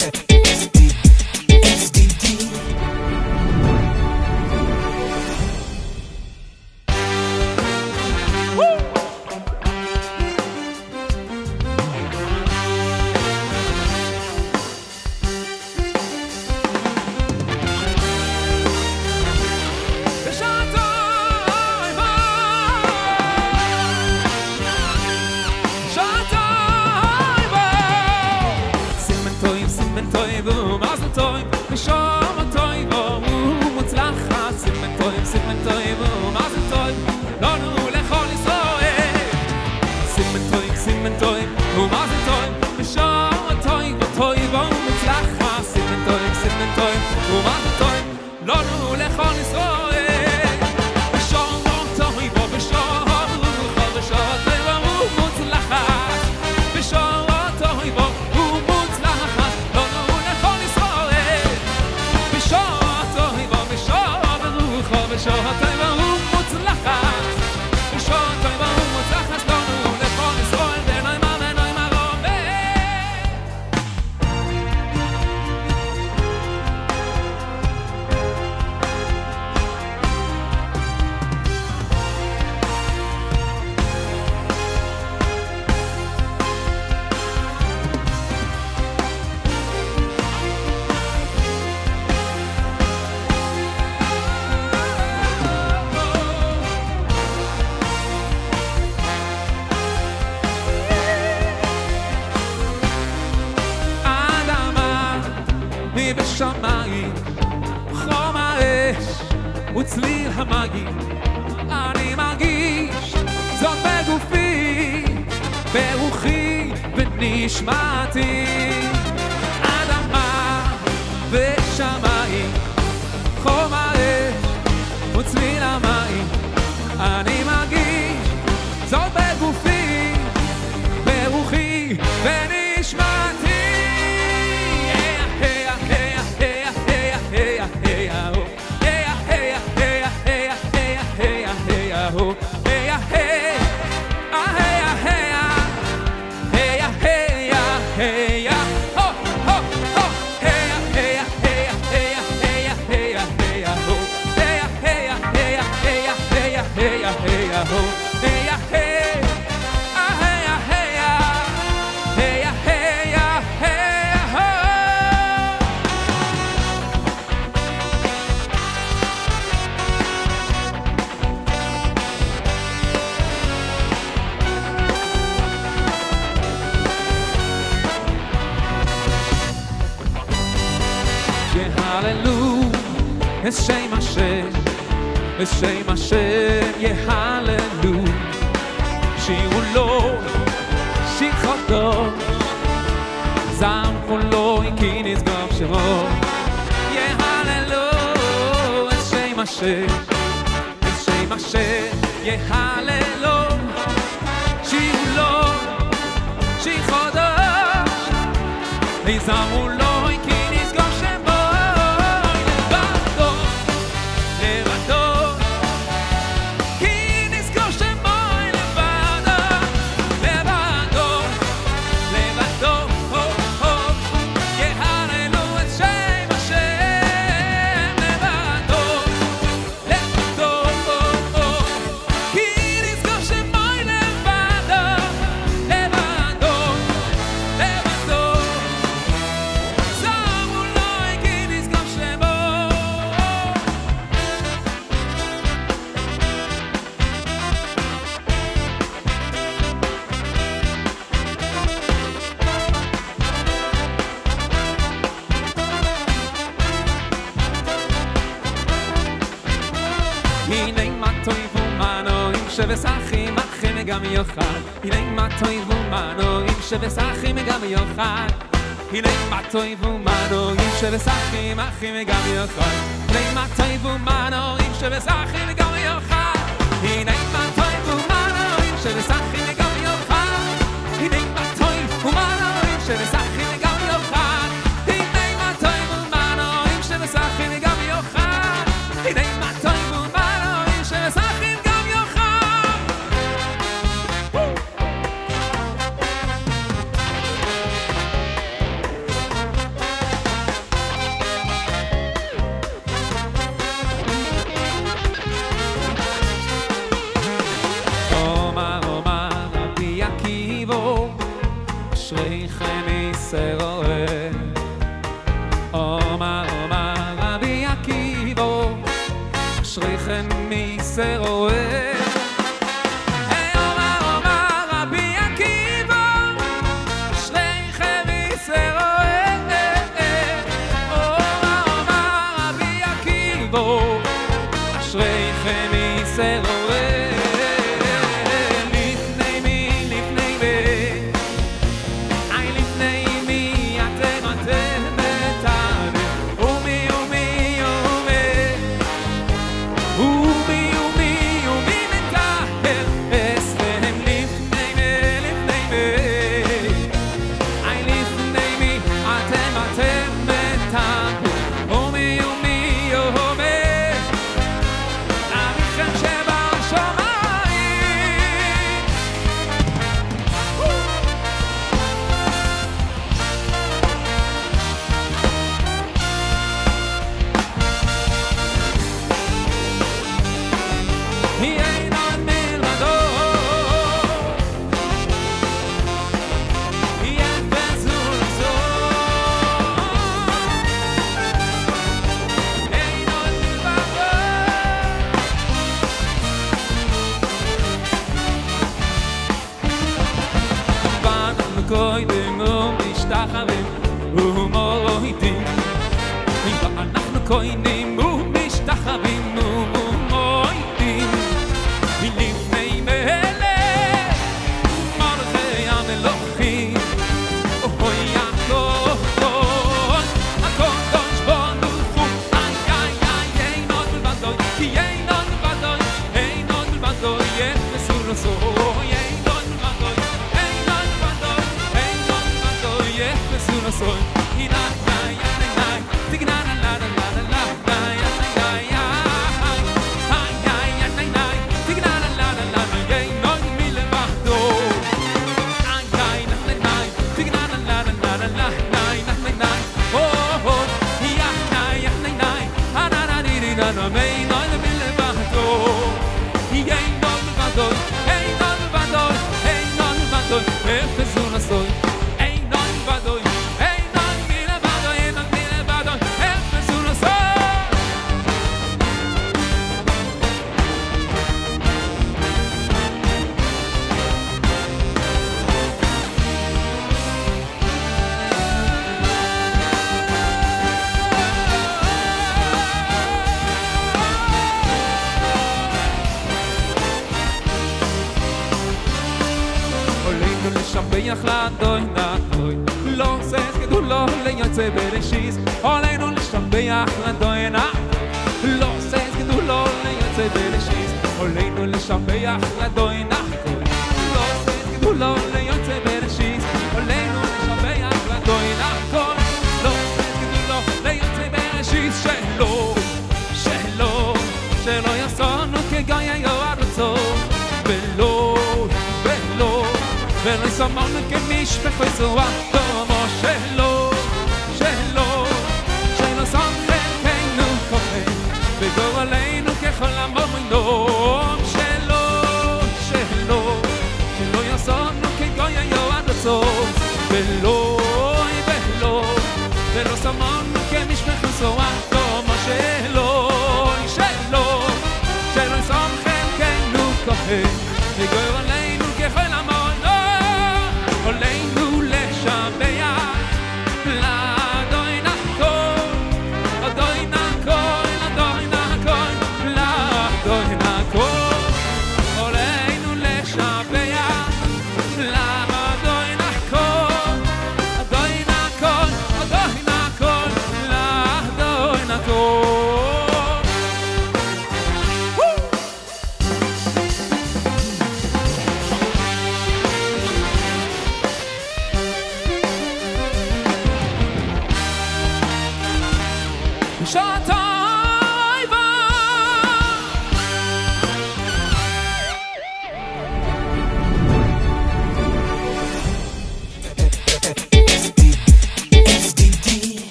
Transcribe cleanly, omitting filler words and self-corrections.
בשמיים חום האש וצליל המים אני מרגיש זאת בגופי ברוחי ונשמתי אדמה ושמיים חום האש וצליל המים אני מרגיש זאת בגופי ברוחי ונשמתי Hashem Hashem, Hashem Hashem, Yehalelu, Shiru Lo, Shichoto, Zamchu Lo, Ki Nizgov Shemo, Yehalelu, Hashem Hashem, Hashem Hashem, Yehalelu, Shiru Lo, Shichoto, Zamchu Lo, שבסחים אחים גם יוחד הנה מה טוב ומנועים שבסחים גם יוחד הנה מה טוב ומנועים שבסחים אחים גם יוחד הנה מה טוב ומנועים שבסחים גם יוחד הנה מה טוב ומנועים שבסחים גם יוחד הנה מה טוב ומנועים שבסחים גם יוחד הנה מה טוב ומנועים שבסחים גם יוחד הנה מה טוב ומנועים שבסחים Yisroel. Omar Rabbi Akiva, Ashrechem Yisroel. אשריכם ישראל לפני מי אתם מטהרים ומי מטהר אצלם לפני מי אתם מטהרים ומי קוינים ומשתחווים ומורידים ואנחנו קוינים ומשתחווים ומורידים לפני מלך מלכי המלוכים יעקב הקדוש ברוך הוא אין עוד מלבדו כי אין עוד מלבדו יחפשו לו סוף soy y la tigna la tigna la no mi le bado tigna la oh ya no me no mi le bado y ain't no me bado soy לשבח לאדוני נאדוי לא עושה גדולו ליוצא בראשית עלינו לשבח לאדוני לא עושה גדולו ליוצא בראשית עלינו לשבח לאדוני נאדוי לא עושה גדולו ליוצא בראשית עלינו לשבח לאדוני נאדוי לא עושה גדולו ליוצא בראשית שלא יעשונו כגוי ארצו ולא יסמרנו כמשפחו יצורה כמו שלא שמחם כנו כוחם וגורלנו ככל המומנום שלא יעשונו כגוי ארצו ולא שמרנו כמשפחו יצורה כמו שלא יסמכם כנו כוחם וגורלנו ככל המומנום עלינו לשבח לאדוני נקול לאדוני נקול עלינו לשבח לאדוני נקול לאדוני נקול Shut up!